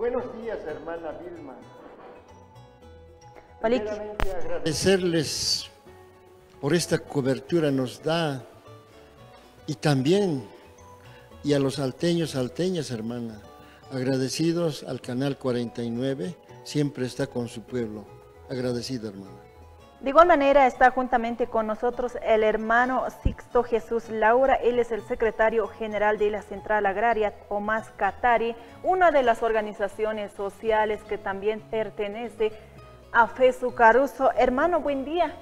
Buenos días, hermana Vilma. Malik. Primeramente agradecerles por esta cobertura nos da y también y a los salteños, salteñas, hermana, agradecidos al Canal 49, siempre está con su pueblo. Agradecido, hermana. De igual manera está juntamente con nosotros el hermano Sixto Jesús Laura, él es el secretario general de la Central Agraria Tomás Catari, una de las organizaciones sociales que también pertenece a FESU Caruso. Hermano, buen día.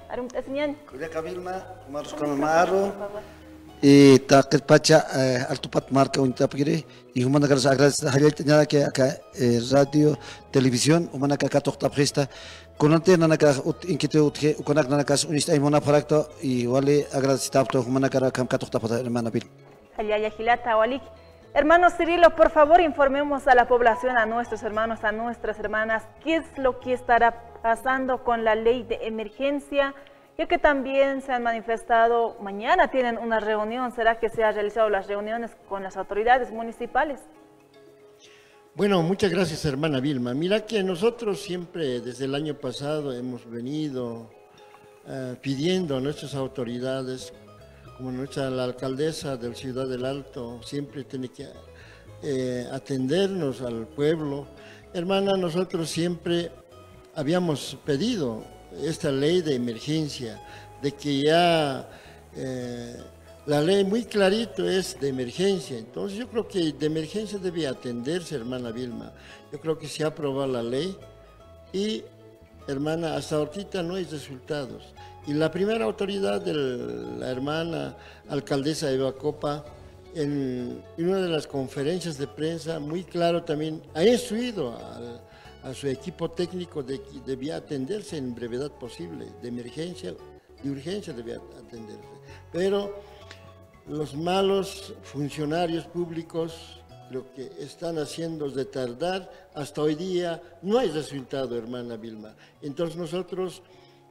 Y Taquet Pacha, Altupat Marca, un tapire, y Humana Garas agradece nada que acá radio, televisión, Humana Caca Tocta Presta, con antena Naka, inquietud, Uconac Nakas, Unista y Mona Paracto, y Wale agradecito, Humana Cara Cam Catocta para hermana Bill. Hermano Cirilo, por favor informemos a la población, a nuestros hermanos, a nuestras hermanas, qué es lo que estará pasando con la ley de emergencia, ya que también se han manifestado, mañana tienen una reunión, ¿será que se han realizado las reuniones con las autoridades municipales? Bueno, muchas gracias, hermana Vilma. Mira que nosotros siempre, desde el año pasado, hemos venido pidiendo a nuestras autoridades, como la alcaldesa de la Ciudad del Alto, siempre tiene que atendernos al pueblo. Hermana, nosotros siempre habíamos pedido esta ley de emergencia, de que ya la ley muy clarito es de emergencia. Entonces yo creo que de emergencia debe atenderse, hermana Vilma. Yo creo que se ha aprobado la ley y, hermana, hasta ahorita no hay resultados. Y la primera autoridad de la hermana alcaldesa Eva Copa, en una de las conferencias de prensa, muy claro también, ha instruido a su equipo técnico de que debía atenderse en brevedad posible, de emergencia, de urgencia debía atenderse. Pero los malos funcionarios públicos lo que están haciendo es de tardar, hasta hoy día no hay resultado, hermana Vilma. Entonces nosotros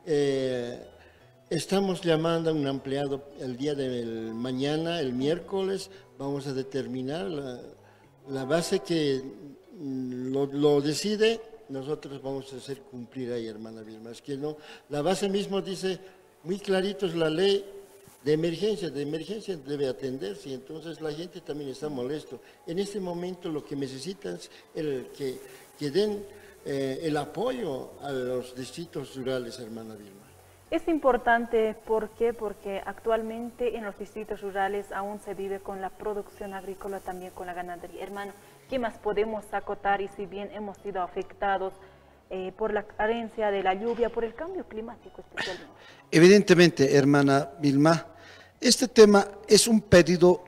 estamos llamando a un empleado el día de mañana, el miércoles, vamos a determinar la base que lo decide, nosotros vamos a hacer cumplir ahí, hermana Vilma. Es que no, la base mismo dice, muy clarito es la ley de emergencia debe atenderse, entonces la gente también está molesto. En este momento lo que necesitan es que den el apoyo a los distritos rurales, hermana Vilma. Es importante, ¿por qué? Porque actualmente en los distritos rurales aún se vive con la producción agrícola, también con la ganadería. Hermano, ¿qué más podemos acotar? Y si bien hemos sido afectados por la carencia de la lluvia, por el cambio climático especialmente. Evidentemente, hermana Vilma, este tema es un pedido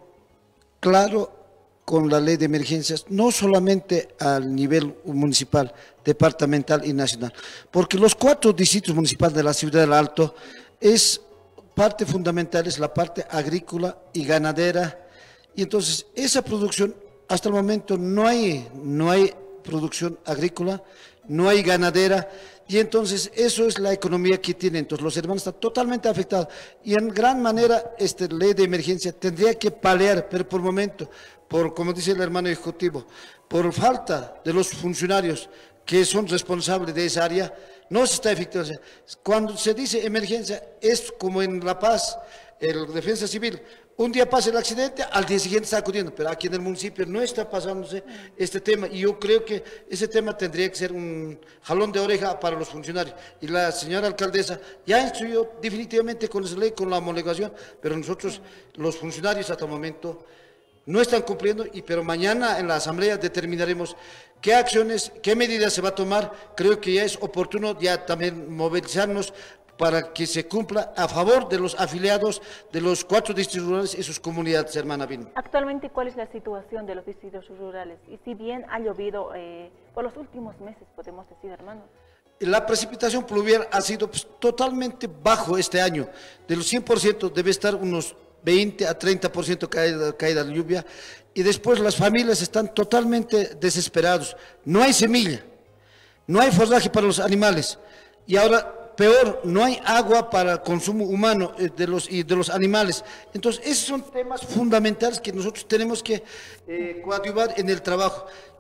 claro con la ley de emergencias, no solamente al nivel municipal, departamental y nacional, porque los 4 distritos municipales de la Ciudad del Alto es parte fundamental, es la parte agrícola y ganadera, y entonces esa producción, hasta el momento no hay producción agrícola, no hay ganadera, y entonces eso es la economía que tiene. Entonces los hermanos están totalmente afectados, y en gran manera esta ley de emergencia tendría que paliar, pero por momento, como dice el hermano ejecutivo, por falta de los funcionarios que son responsables de esa área, no se está efectuando. O sea, cuando se dice emergencia, es como en La Paz, el Defensa Civil, un día pasa el accidente, al día siguiente está acudiendo, pero aquí en el municipio no está pasándose este tema, y yo creo que ese tema tendría que ser un jalón de oreja para los funcionarios. Y la señora alcaldesa ya instruyó definitivamente con esa ley, con la homologación, pero nosotros, los funcionarios hasta el momento, no están cumpliendo, pero mañana en la asamblea determinaremos qué acciones, qué medidas se va a tomar. Creo que ya es oportuno ya también movilizarnos para que se cumpla a favor de los afiliados de los 4 distritos rurales y sus comunidades, hermana Vilma. Actualmente, ¿cuál es la situación de los distritos rurales? Y si bien ha llovido por los últimos meses, podemos decir, hermano. La precipitación pluvial ha sido totalmente bajo este año. De los 100% debe estar unos 20 a 30% caída de lluvia, y después las familias están totalmente desesperados. No hay semilla, no hay forraje para los animales, y ahora peor, no hay agua para consumo humano de los animales. Entonces esos son temas fundamentales que nosotros tenemos que coadyuvar en el trabajo.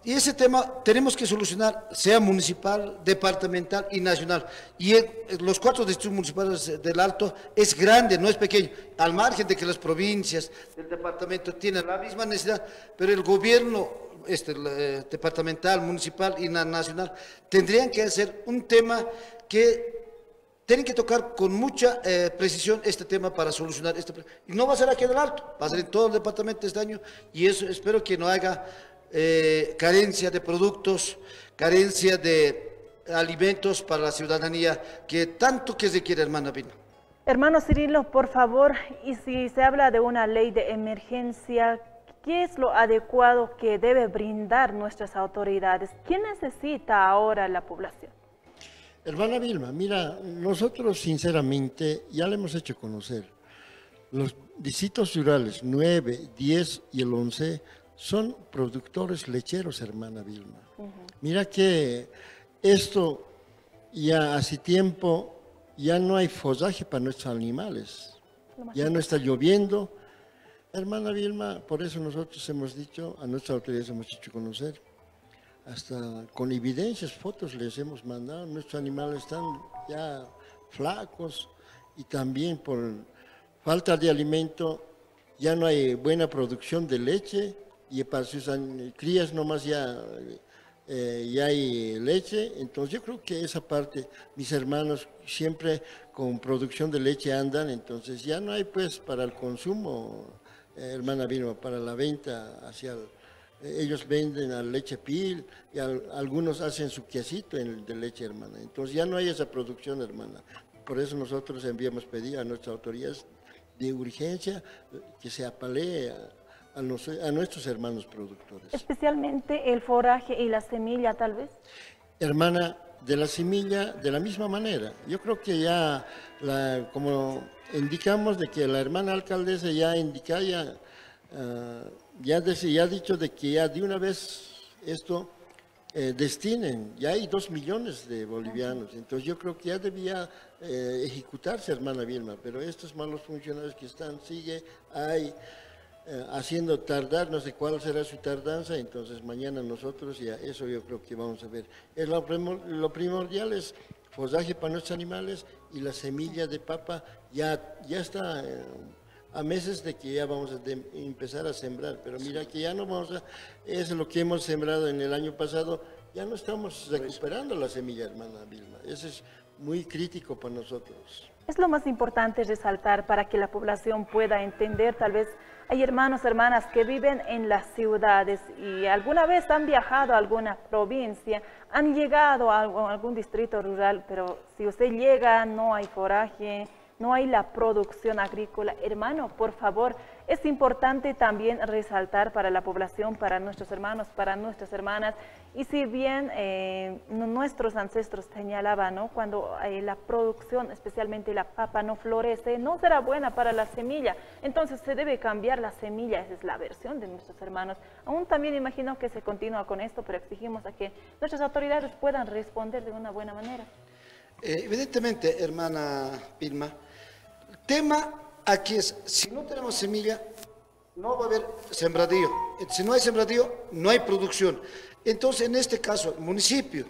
Y ese tema tenemos que solucionar, sea municipal, departamental y nacional. Y los 4 distritos municipales del Alto es grande, no es pequeño, al margen de que las provincias del departamento tienen la misma necesidad, pero el gobierno departamental, municipal y nacional tendrían que hacer un tema que tienen que tocar con mucha precisión este tema para solucionar este problema. Y no va a ser aquí en el Alto, va a ser en todo el departamento este año, y eso espero que no haga carencia de productos, carencia de alimentos para la ciudadanía, que tanto que se quiere, hermana Vilma. Hermano Cirilo, por favor, y si se habla de una ley de emergencia, ¿qué es lo adecuado que debe brindar nuestras autoridades? ¿Qué necesita ahora la población? Hermana Vilma, mira, nosotros sinceramente ya le hemos hecho conocer. Los distritos rurales 9, 10 y el 11 son productores lecheros, hermana Vilma. Mira que esto ya hace tiempo ya no hay follaje para nuestros animales. Ya no está lloviendo. Hermana Vilma, por eso nosotros hemos dicho, a nuestras autoridades hemos hecho conocer, hasta con evidencias, fotos les hemos mandado, nuestros animales están ya flacos y también por falta de alimento ya no hay buena producción de leche y para sus crías nomás ya hay leche. Entonces yo creo que esa parte, mis hermanos siempre con producción de leche andan, entonces ya no hay pues para el consumo, hermana Vilma, para la venta hacia ellos venden a leche pil y algunos hacen su quesito de leche, hermana. Entonces ya no hay esa producción, hermana. Por eso nosotros enviamos pedir a nuestras autoridades de urgencia que se apalee a nuestros hermanos productores. Especialmente el forraje y la semilla, tal vez. Hermana, de la semilla, de la misma manera. Yo creo que ya, como indicamos de que la hermana alcaldesa ya indica, ya ha dicho de que ya de una vez esto destinen, ya hay 2 millones de bolivianos, entonces yo creo que ya debía ejecutarse, hermana Vilma, pero estos malos funcionarios que sigue haciendo tardar, no sé cuál será su tardanza, entonces mañana nosotros ya eso yo creo que vamos a ver. Lo primordial es follaje para nuestros animales y la semilla de papa ya está a meses de que ya vamos a empezar a sembrar, pero mira que ya no es lo que hemos sembrado en el año pasado, ya no estamos recuperando la semilla, hermana Vilma, eso es muy crítico para nosotros. Es lo más importante resaltar para que la población pueda entender, tal vez hay hermanos, hermanas que viven en las ciudades y alguna vez han viajado a alguna provincia, han llegado a algún distrito rural, pero si usted llega no hay forraje, no hay la producción agrícola. Hermano, por favor, es importante también resaltar para la población, para nuestros hermanos, para nuestras hermanas, y si bien nuestros ancestros señalaban, ¿no?, cuando la producción, especialmente la papa, no florece, no será buena para la semilla, entonces se debe cambiar la semilla, esa es la versión de nuestros hermanos. Aún también imagino que se continúa con esto, pero exigimos a que nuestras autoridades puedan responder de una buena manera. Evidentemente, hermana Vilma, el tema aquí es, si no tenemos semilla, no va a haber sembradío. Si no hay sembradío, no hay producción. Entonces, en este caso, el municipio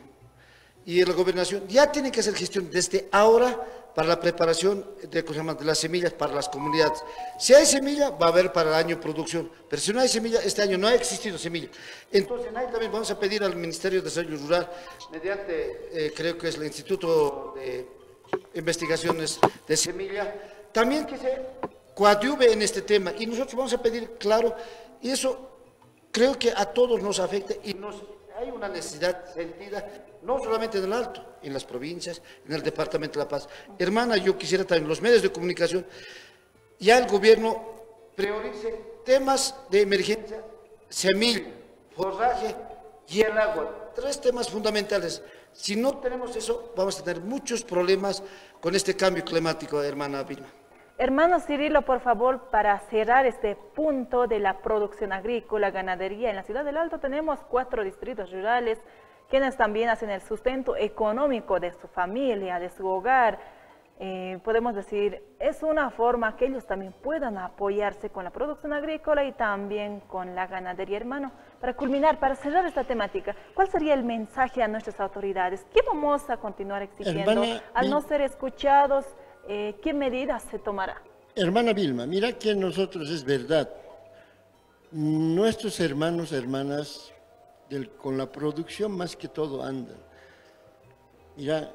y la gobernación ya tienen que hacer gestión desde ahora para la preparación de las semillas para las comunidades. Si hay semilla, va a haber para el año producción, pero si no hay semilla, este año no ha existido semilla. Entonces, ahí también vamos a pedir al Ministerio de Desarrollo Rural, mediante, creo que es el Instituto de Investigaciones de Semilla, también que se coadyuve en este tema, y nosotros vamos a pedir, claro, y eso creo que a todos nos afecta y hay una necesidad sentida, no solamente en el Alto, en las provincias, en el Departamento de La Paz. Hermana, yo quisiera también los medios de comunicación, ya el gobierno priorice temas de emergencia, semilla, forraje y el agua, 3 temas fundamentales. Si no tenemos eso, vamos a tener muchos problemas con este cambio climático, hermana Vilma. Hermano Cirilo, por favor, para cerrar este punto de la producción agrícola, ganadería, en la ciudad del Alto tenemos 4 distritos rurales, quienes también hacen el sustento económico de su familia, de su hogar. Podemos decir, es una forma que ellos también puedan apoyarse con la producción agrícola y también con la ganadería. Hermano, para culminar, para cerrar esta temática, ¿cuál sería el mensaje a nuestras autoridades? ¿Qué vamos a continuar exigiendo? Hermana, Al no ser escuchados, ¿qué medidas se tomará? Hermana Vilma, mira que nosotros es verdad. Nuestros hermanos, hermanas, con la producción más que todo andan. Mira,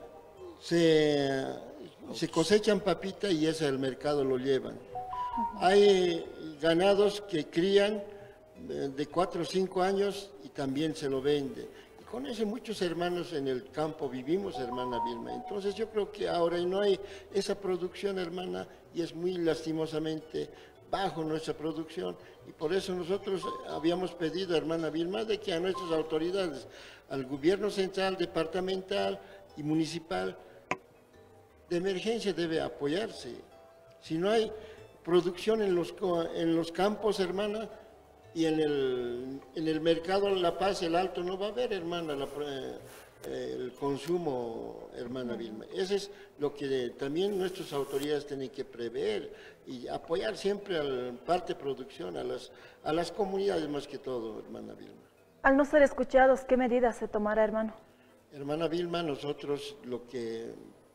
se cosechan papita y ese al mercado lo llevan. Hay ganados que crían de 4 o 5 años y también se lo vende. Y con eso muchos hermanos en el campo vivimos, hermana Vilma. Entonces yo creo que ahora no hay esa producción, hermana, y es muy lastimosamente bajo nuestra producción. Y por eso nosotros habíamos pedido, hermana Vilma, de que a nuestras autoridades, al gobierno central, departamental y municipal, de emergencia debe apoyarse. Si no hay producción en los campos, hermana, y en el mercado La Paz, el Alto, no va a haber, hermana, el consumo, hermana Vilma. Eso es lo que también nuestras autoridades tienen que prever y apoyar siempre a la parte de producción, a las comunidades más que todo, hermana Vilma. Al no ser escuchados, ¿qué medidas se tomará, hermano? Hermana Vilma, nosotros lo que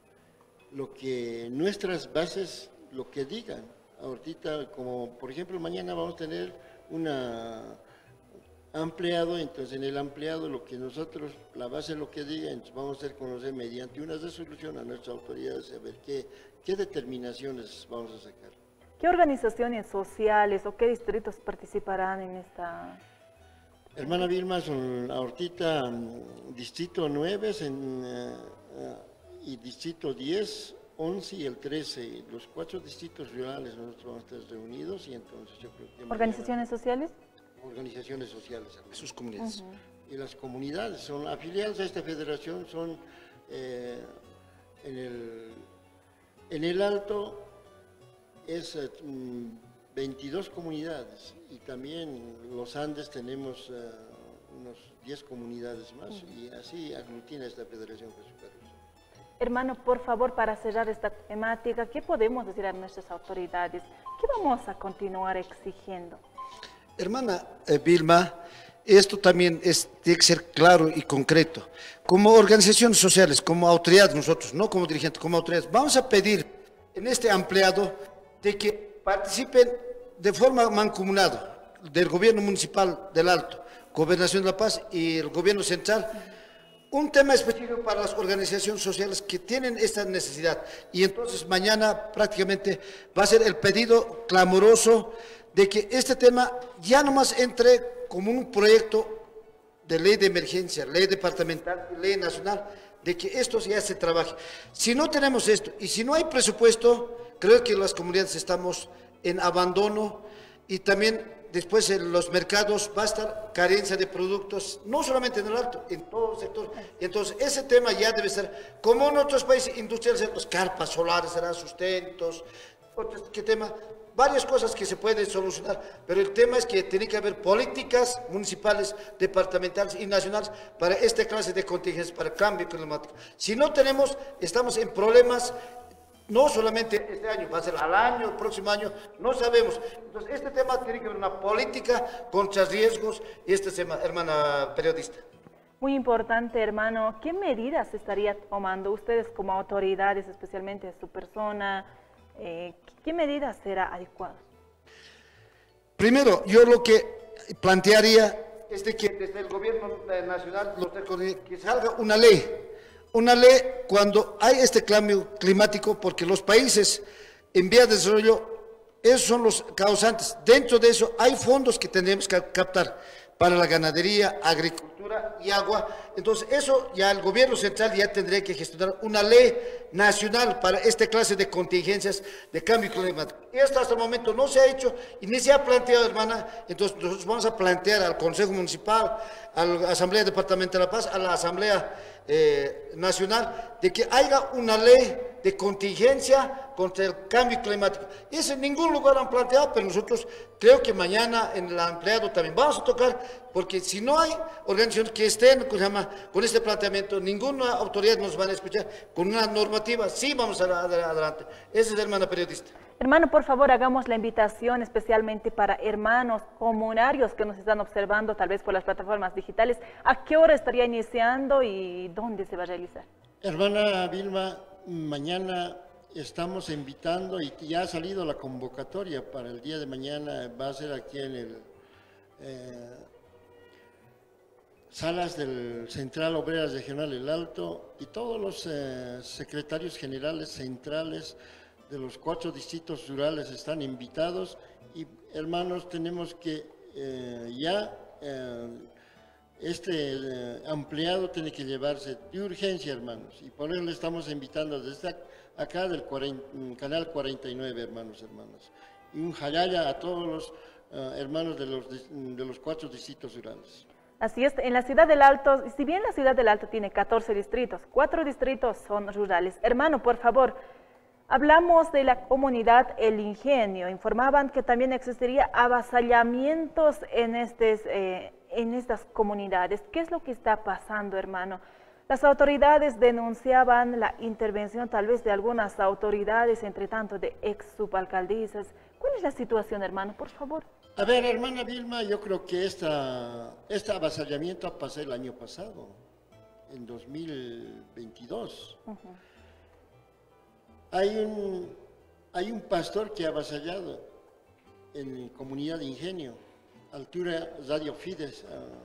nuestras bases, lo que digan, ahorita, como por ejemplo mañana vamos a tener una ampliado, entonces en el ampliado lo que nosotros, la base lo que diga, entonces vamos a hacer conocer mediante una resolución a nuestras autoridades a ver qué determinaciones vamos a sacar. ¿Qué organizaciones sociales o qué distritos participarán en esta? Hermana Vilma, son ahorita distrito 9 y distrito 10, 11 y el 13, los 4 distritos rurales nosotros vamos a estar reunidos y entonces yo creo que... ¿Organizaciones sociales? Organizaciones sociales, Sus comunidades. Y las comunidades son afiliadas a esta federación, son en el Alto es 22 comunidades y también los Andes tenemos unos 10 comunidades más y así aglutina esta federación Jesús Carlos. Hermano, por favor, para cerrar esta temática, ¿qué podemos decir a nuestras autoridades? ¿Qué vamos a continuar exigiendo? Hermana Vilma, esto también tiene que ser claro y concreto. Como organizaciones sociales, como autoridades nosotros, no como dirigentes, como autoridades, vamos a pedir en este ampliado de que participen de forma mancomunada del gobierno municipal del Alto, Gobernación de La Paz y el gobierno central, un tema específico para las organizaciones sociales que tienen esta necesidad. Y entonces mañana prácticamente va a ser el pedido clamoroso de que este tema ya nomás entre como un proyecto de ley de emergencia, ley departamental, ley nacional, de que esto ya se trabaje. Si no tenemos esto y si no hay presupuesto, creo que las comunidades estamos en abandono y también después en los mercados va a estar carencia de productos, no solamente en el Alto, en todo el sector. Entonces, ese tema ya debe ser, como en otros países industriales, los carpas solares, serán sustentos, ¿qué tema? Varias cosas que se pueden solucionar, pero el tema es que tiene que haber políticas municipales, departamentales y nacionales para esta clase de contingencias, para el cambio climático. Si no tenemos, estamos en problemas. No solamente este año, va a ser al año, el próximo año, no sabemos. Entonces, este tema tiene que haber una política contra riesgos y este tema, hermana periodista. Muy importante, hermano. ¿Qué medidas estaría tomando ustedes como autoridades, especialmente su persona? ¿Qué medidas será adecuadas? Primero, yo lo que plantearía es de que desde el gobierno nacional que salga una ley. Una ley cuando hay este cambio climático, porque los países en vías de desarrollo, esos son los causantes. Dentro de eso hay fondos que tendremos que captar para la ganadería, agricultura y agua. Entonces eso ya el gobierno central ya tendría que gestionar una ley nacional para esta clase de contingencias de cambio climático. Esto hasta el momento no se ha hecho y ni se ha planteado, hermana. Entonces nosotros vamos a plantear al Consejo Municipal, a la Asamblea Departamental de La Paz, a la Asamblea Nacional, de que haya una ley de contingencia contra el cambio climático. Eso en ningún lugar han planteado, pero nosotros creo que mañana en el ampliado también vamos a tocar, porque si no hay organizaciones que estén con este planteamiento, ninguna autoridad nos va a escuchar. Con una normativa sí vamos a adelante. Esa es la hermana periodista. Hermano, por favor, hagamos la invitación especialmente para hermanos comunarios que nos están observando, tal vez por las plataformas digitales. ¿A qué hora estaría iniciando y dónde se va a realizar? Hermana Vilma, mañana estamos invitando y ya ha salido la convocatoria para el día de mañana. Va a ser aquí en el salas del Central Obrera Regional El Alto, y todos los secretarios generales centrales de los 4 distritos rurales están invitados. Y hermanos, tenemos que este ampliado tiene que llevarse de urgencia, hermanos, y por eso le estamos invitando desde acá del canal 49, hermanos, hermanas, y un jalaya a todos los hermanos de los 4 distritos rurales. Así es, en la ciudad del Alto, si bien la ciudad del Alto tiene 14 distritos, 4 distritos son rurales. Hermano, por favor, hablamos de la comunidad El Ingenio. Informaban que también existiría avasallamientos en estas comunidades. ¿Qué es lo que está pasando, hermano? Las autoridades denunciaban la intervención tal vez de algunas autoridades, entre tanto de ex subalcaldesas. ¿Cuál es la situación, hermano? Por favor. A ver, hermana Vilma, yo creo que este avasallamiento ha pasado el año pasado, en 2022. Hay un pastor que ha avasallado en la comunidad de Ingenio, altura Radio Fides.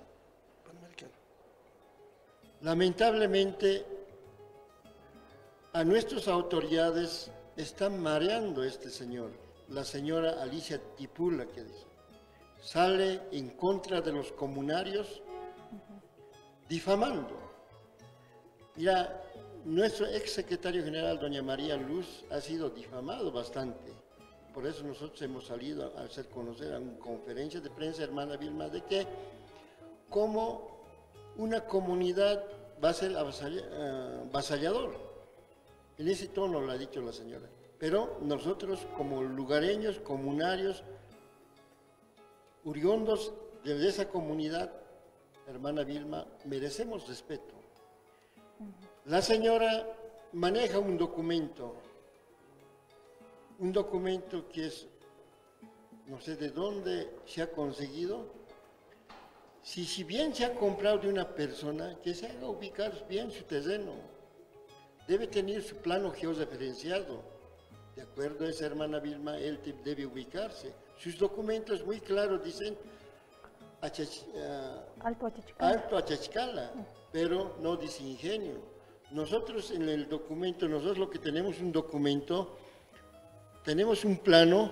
Lamentablemente, a nuestras autoridades están mareando este señor, la señora Alicia Tipula, que dice, sale en contra de los comunarios, difamando. Mira, nuestro ex secretario general, doña María Luz, ha sido difamado bastante. Por eso nosotros hemos salido a hacer conocer a una conferencia de prensa, hermana Vilma, de que como una comunidad va a ser avasallador. En ese tono lo ha dicho la señora. Pero nosotros como lugareños, comunarios, oriundos de esa comunidad, hermana Vilma, merecemos respeto. La señora maneja un documento que es, no sé de dónde se ha conseguido. Si bien se ha comprado de una persona, que se haga ubicar bien su terreno. Debe tener su plano georreferenciado. De acuerdo a esa hermana Vilma, él debe ubicarse. Sus documentos muy claros dicen Alto Achachcala, pero no dice Ingenio. Nosotros en el documento, nosotros lo que tenemos un documento, tenemos un plano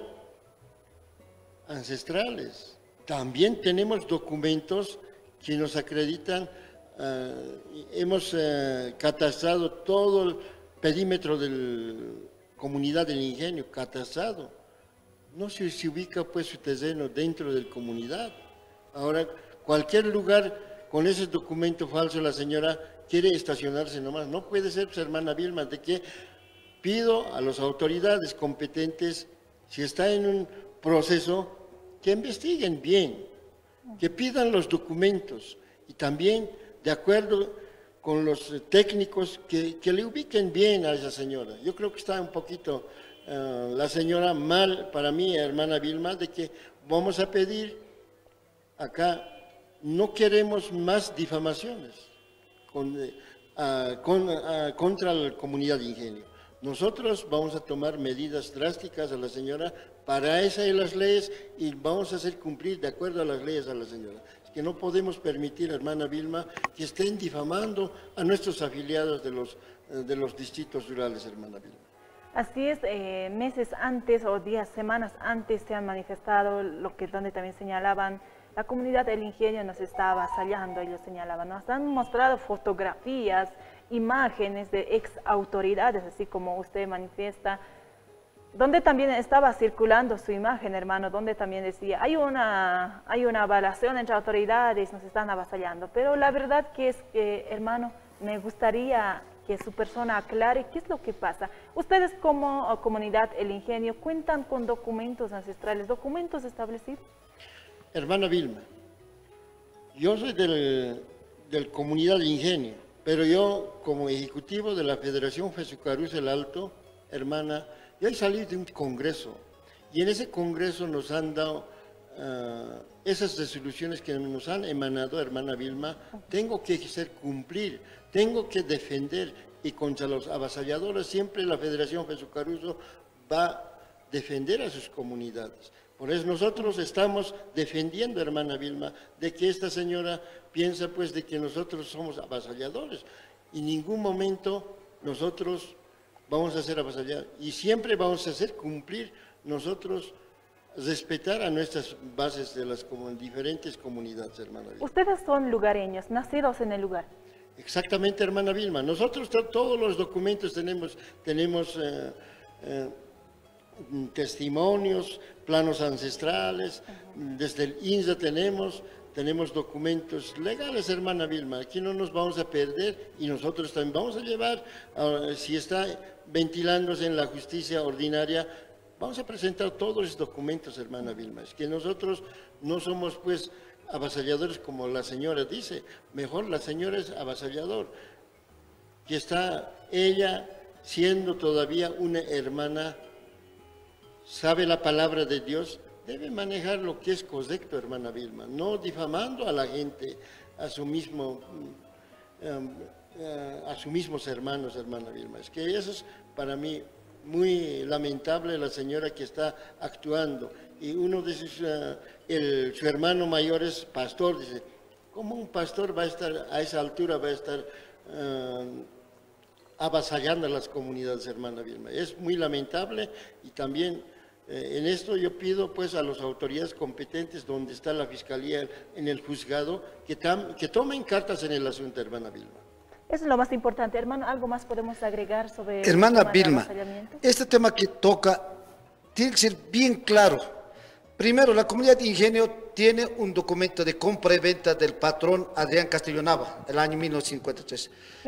ancestrales. También tenemos documentos que nos acreditan, hemos catastrado todo el perímetro de la comunidad del Ingenio, catastrado. No se ubica pues su terreno dentro de la comunidad. Ahora, cualquier lugar con ese documento falso, la señora quiere estacionarse nomás. No puede ser, pues, hermana Vilma, de que pido a las autoridades competentes, si está en un proceso, que investiguen bien, que pidan los documentos y también, de acuerdo con los técnicos, que le ubiquen bien a esa señora. Yo creo que está un poquito la señora mal, para mí, hermana Vilma, de que vamos a pedir acá, no queremos más difamaciones contra la comunidad de Ingenio. Nosotros vamos a tomar medidas drásticas a la señora, para eso hay las leyes, y vamos a hacer cumplir de acuerdo a las leyes a la señora. Es que no podemos permitir, hermana Vilma, que estén difamando a nuestros afiliados de los distritos rurales, hermana Vilma. Así es, meses antes o semanas antes se han manifestado donde también señalaban, la comunidad del Ingenio nos está avasallando, ellos señalaban, nos han mostrado fotografías, imágenes de ex autoridades, así como usted manifiesta, donde también estaba circulando su imagen, hermano, donde también decía, hay una evaluación entre autoridades, nos están avasallando. Pero la verdad que es que, hermano, me gustaría que su persona aclare qué es lo que pasa. Ustedes como comunidad El Ingenio cuentan con documentos ancestrales, documentos establecidos. Hermana Vilma, yo soy del comunidad El Ingenio, pero yo como ejecutivo de la Federación Fesucaruz El Alto, hermana, Yo he salido de un congreso y en ese congreso nos han dado esas resoluciones que nos han emanado, hermana Vilma, tengo que hacer cumplir, tengo que defender, y contra los avasalladores siempre la Federación Jesús Caruso va a defender a sus comunidades. Por eso nosotros estamos defendiendo, hermana Vilma, de que esta señora piensa pues de que nosotros somos avasalladores. En ningún momento nosotros vamos a ser avasallados y siempre vamos a hacer cumplir nosotros, respetar a nuestras bases de las diferentes comunidades, hermana Vilma. Ustedes son lugareños, nacidos en el lugar. Exactamente, hermana Vilma. Nosotros todos los documentos tenemos testimonios, planos ancestrales, desde el INSA tenemos documentos legales, hermana Vilma. Aquí no nos vamos a perder y nosotros también vamos a llevar, si está ventilándose en la justicia ordinaria, vamos a presentar todos los documentos, hermana Vilma. Es que nosotros no somos pues avasalladores como la señora dice, mejor la señora es avasallador, que está ella siendo todavía una hermana, sabe la palabra de Dios, debe manejar lo que es correcto, hermana Vilma, no difamando a la gente, a sus mismos hermanos, hermana Vilma. Es que eso es para mí muy lamentable, la señora que está actuando. Y uno de su hermano mayor es pastor, dice, ¿cómo un pastor va a estar a esa altura, va a estar avasallando a las comunidades, hermana Vilma? Es muy lamentable y también en esto yo pido pues a las autoridades competentes donde está la fiscalía en el juzgado que tomen cartas en el asunto, hermana Vilma. Eso es lo más importante. Hermano, ¿algo más podemos agregar sobre hermana el tema de Vilma, avasallamiento? este tema que toca tiene que ser bien claro. Primero, la comunidad de Ingenio tiene un documento de compra y venta del patrón Adrián Castillo Nava, el año 1953.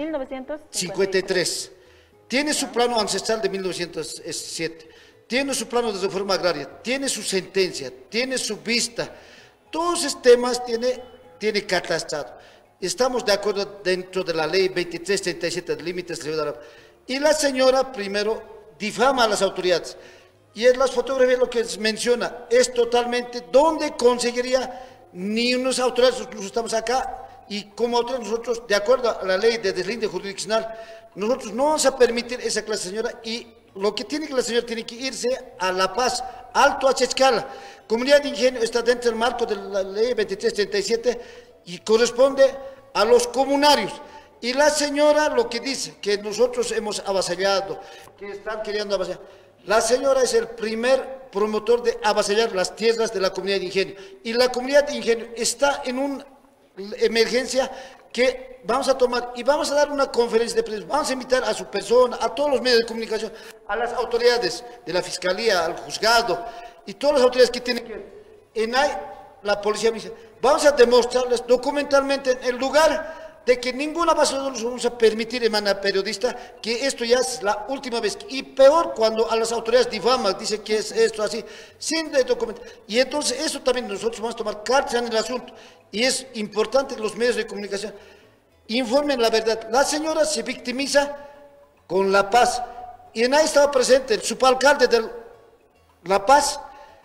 1953. Tiene su plano ancestral de 1907. Tiene su plano de reforma agraria, tiene su sentencia, tiene su vista. Todos esos temas tiene catastrado. Estamos de acuerdo dentro de la ley 2337 de límites de ciudad. Y la señora primero difama a las autoridades. Y en las fotografías lo que menciona es totalmente dónde conseguiría ni unas autoridades, incluso estamos acá, y como autoridades nosotros, de acuerdo a la ley de deslinde jurisdiccional, nosotros no vamos a permitir esa clase de señora y lo que tiene que la señora tiene que irse a La Paz, Alto Achechcala. Comunidad de Ingenio está dentro del marco de la ley 2337 y corresponde a los comunarios. Y la señora lo que dice, que nosotros hemos avasallado, que están queriendo avasallar. La señora es el primer promotor de avasallar las tierras de la comunidad de Ingenio. Y la comunidad de Ingenio está en una emergencia que vamos a tomar y vamos a dar una conferencia de prensa. Vamos a invitar a su persona, a todos los medios de comunicación, a las autoridades de la fiscalía, al juzgado y todas las autoridades que tienen que ver. En ahí, la policía me dice, vamos a demostrarles documentalmente en el lugar de que ninguna avasalladora nos vamos a permitir, hermana periodista, que esto ya es la última vez. Y peor cuando a las autoridades difaman, dicen que es esto así, sin documentar. Y entonces eso también nosotros vamos a tomar cartas en el asunto. Y es importante que los medios de comunicación informen la verdad. La señora se victimiza con La Paz. Y en ahí estaba presente el subalcalde de La Paz,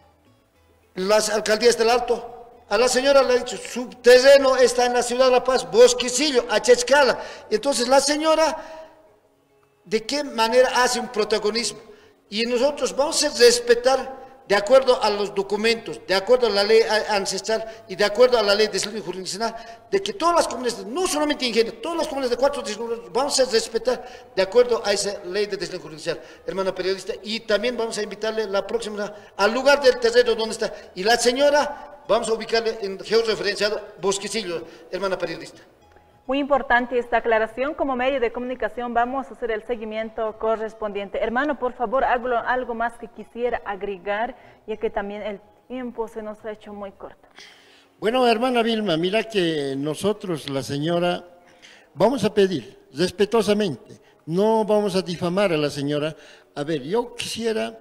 las alcaldías del Alto. A la señora le ha dicho, su terreno está en la ciudad de La Paz, Bosquecillo, Achechcala. Entonces la señora, ¿de qué manera hace un protagonismo? Y nosotros vamos a respetar, de acuerdo a los documentos, de acuerdo a la ley ancestral y de acuerdo a la ley de deslinde jurisdiccional, de que todas las comunidades, no solamente Ingenio, todas las comunidades de 4 distritos, vamos a respetar de acuerdo a esa ley de deslinde jurisdiccional, hermana periodista. Y también vamos a invitarle la próxima al lugar del terreno donde está. Y la señora, vamos a ubicarle en georreferenciado Bosquecillo, hermana periodista. Muy importante esta aclaración. Como medio de comunicación vamos a hacer el seguimiento correspondiente. Hermano, por favor, algo más que quisiera agregar, ya que también el tiempo se nos ha hecho muy corto. Bueno, hermana Vilma, mira que nosotros, la señora, vamos a pedir respetuosamente, no vamos a difamar a la señora. A ver, yo quisiera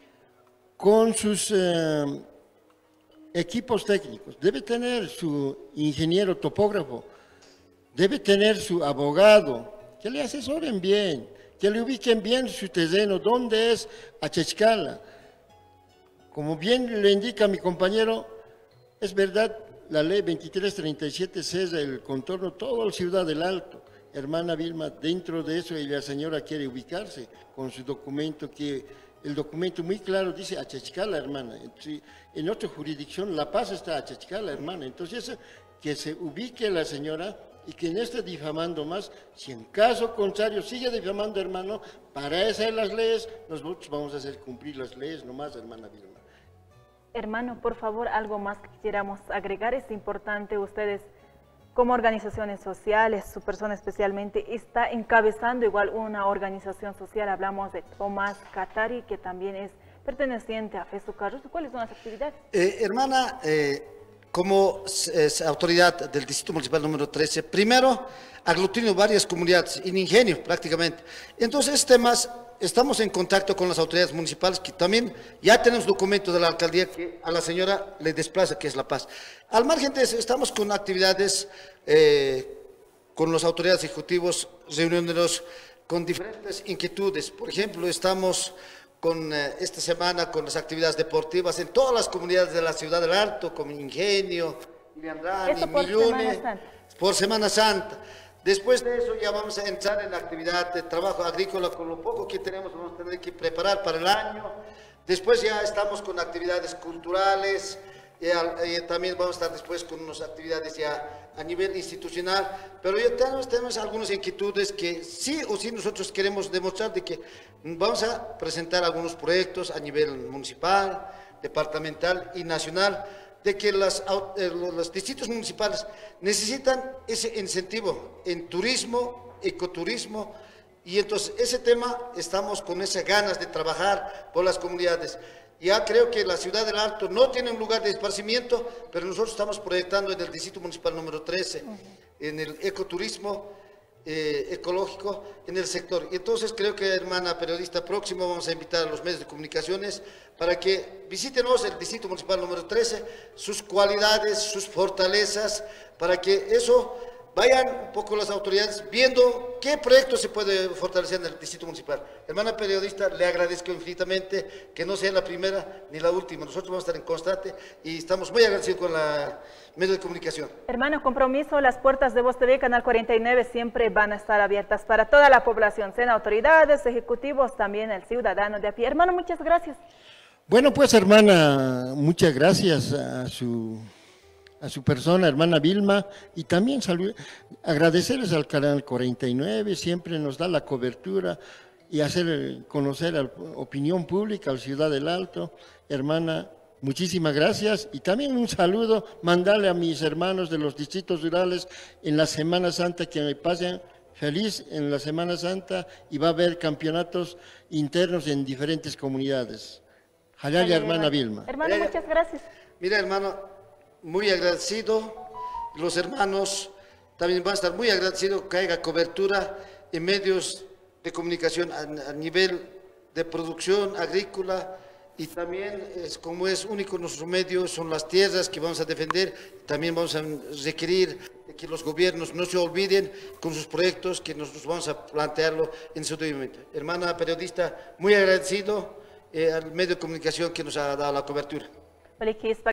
con sus equipos técnicos, debe tener su ingeniero topógrafo, debe tener su abogado, que le asesoren bien, que le ubiquen bien su terreno, dónde es Achechcala. Como bien le indica mi compañero, es verdad, la ley 2337 cesa el contorno, todo la ciudad del Alto. Hermana Vilma, dentro de eso la señora quiere ubicarse con su documento, que el documento muy claro dice Achechcala, hermana. Entonces, en otra jurisdicción, La Paz está Achechcala, hermana. Entonces, que se ubique la señora y que no esté difamando más. Si en caso contrario sigue difamando, hermano, para esas las leyes, nosotros vamos a hacer cumplir las leyes nomás, hermana Vilma. Hermano, por favor, algo más que quisiéramos agregar. Es importante, ustedes como organizaciones sociales, su persona especialmente, está encabezando igual una organización social. Hablamos de Tomás Katari, que también es perteneciente a FESU Carros. ¿Cuáles son las actividades? Hermana, como autoridad del Distrito Municipal número 13, primero aglutino varias comunidades, en Ingenio prácticamente. Entonces, temas, estamos en contacto con las autoridades municipales, que también ya tenemos documentos de la alcaldía que a la señora le desplaza, que es La Paz. Al margen de eso, estamos con actividades con las autoridades ejecutivos, reuniéndonos con diferentes inquietudes. Por ejemplo, estamos con esta semana con las actividades deportivas en todas las comunidades de la ciudad del Alto, como Ingenio, Iliandrani, Millune, por Semana Santa. Después de eso ya vamos a entrar en la actividad de trabajo agrícola, con lo poco que tenemos vamos a tener que preparar para el año. Después ya estamos con actividades culturales, también vamos a estar después con unas actividades ya a nivel institucional, pero ya tenemos algunas inquietudes que sí o sí nosotros queremos demostrar de que vamos a presentar algunos proyectos a nivel municipal, departamental y nacional, de que los distritos municipales necesitan ese incentivo en turismo, ecoturismo, y entonces ese tema estamos con esas ganas de trabajar por las comunidades. Ya creo que la ciudad del Alto no tiene un lugar de esparcimiento, pero nosotros estamos proyectando en el distrito municipal número 13, en el ecoturismo ecológico, en el sector. Y entonces creo que, hermana periodista, próximo vamos a invitar a los medios de comunicaciones para que visítenos el distrito municipal número 13, sus cualidades, sus fortalezas, para que eso vayan un poco las autoridades viendo qué proyecto se puede fortalecer en el distrito municipal. Hermana periodista, le agradezco infinitamente que no sea la primera ni la última. Nosotros vamos a estar en constante y estamos muy agradecidos con la medio de comunicación. Hermano, compromiso, las puertas de Voz TV, Canal 49, siempre van a estar abiertas para toda la población, sean autoridades, ejecutivos, también el ciudadano de a pie. Hermano, muchas gracias. Bueno, pues, hermana, muchas gracias a su persona, hermana Vilma, y también agradecerles al Canal 49, siempre nos da la cobertura y hacer conocer a la opinión pública, a la ciudad del Alto. Hermana, muchísimas gracias, y también un saludo, mandarle a mis hermanos de los distritos rurales en la Semana Santa, que me pasen feliz en la Semana Santa, y va a haber campeonatos internos en diferentes comunidades. Jalaya, hermana Vilma. Hermano, muchas gracias. Mira, hermano, muy agradecido, los hermanos también van a estar muy agradecidos que haya cobertura en medios de comunicación a nivel de producción agrícola, y también como es único nuestro medio, son las tierras que vamos a defender. También vamos a requerir que los gobiernos no se olviden con sus proyectos, que nosotros vamos a plantearlo en su momento. Hermana periodista, muy agradecido al medio de comunicación que nos ha dado la cobertura.